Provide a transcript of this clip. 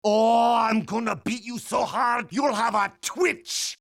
Oh, I'm gonna beat you so hard, you'll have a twitch.